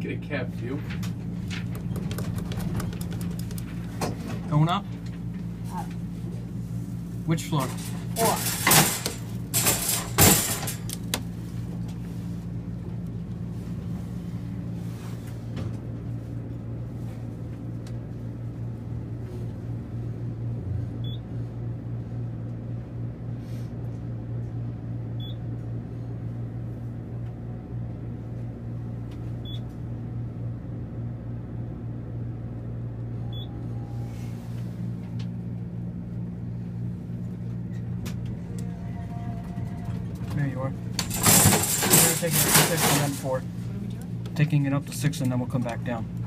get a cab view. Going up? Up. Which floor? 4. There you are. We're taking it up to 6 and then 4. What are we doing? Taking it up to 6 and then we'll come back down.